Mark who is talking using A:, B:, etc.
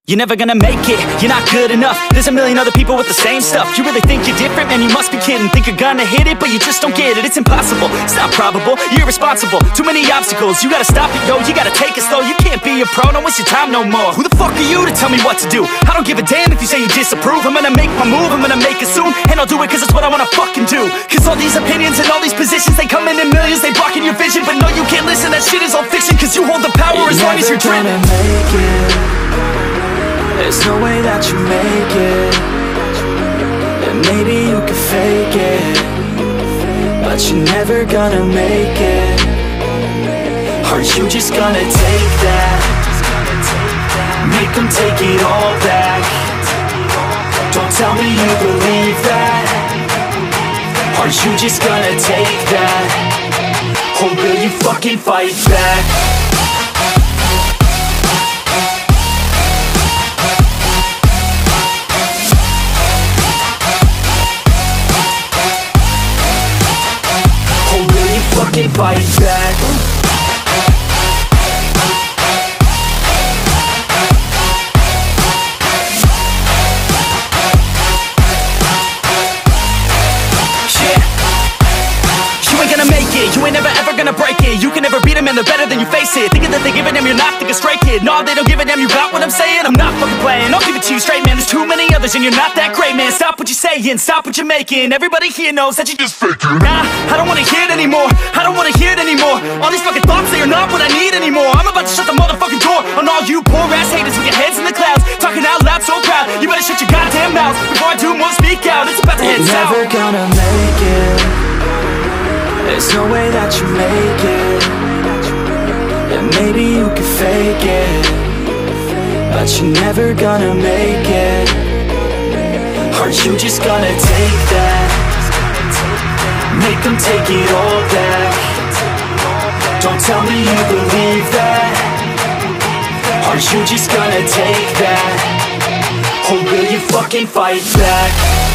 A: You're never gonna make it, you're not good enough. There's a million other people with the same stuff. You really think you're different? Man, you must be kidding. Think you're gonna hit it, but you just don't get it. It's impossible, it's not probable, you're irresponsible. Too many obstacles, you gotta stop it, yo. You gotta take it slow, you can't be a pro. Don't waste your time no more. Who the fuck are you to tell me what to do? I don't give a damn if you say you disapprove. I'm gonna make my move, I'm gonna make it soon. And I'll do it cause it's what I wanna fucking do. Cause all these opinions and all these positions, they come in millions, they blocking your vision. But no, you can't listen, that shit is all fiction. Cause you hold the power as long as you're driven.
B: There's no way that you make it. And maybe you could fake it, but you're never gonna make it. Are you just gonna take that? Make them take it all back. Don't tell me you believe that. Are you just gonna take that? Or will you fucking fight back? Fight back. You ain't gonna make it, you ain't never ever gonna break it. You can never beat them and they're better than you face it. Thinking that they give a damn, you're not thinking straight, kid. No, they don't give a damn, you got what I'm saying? I'm not fucking playing, I'll give it to you straight, man. There's too many others and you're not that great, man. Stop what you're saying, stop what you're making. Everybody here knows that you just faking. Nah, I don't wanna hear it anymore, I don't wanna hear it anymore. All these fucking thoughts, they are not what I need anymore. I'm about to shut the motherfucking door on all you poor ass haters with your heads in the clouds, talking out loud so proud. You better shut your goddamn mouth before I do more speak out. It's about to head south. Never gonna make it. There's no way that you make it. And maybe you could fake it, but you're never gonna make it. Are you just gonna take that? Make them take it all back. Don't tell me you believe that. Are you just gonna take that? Or will you fucking fight back?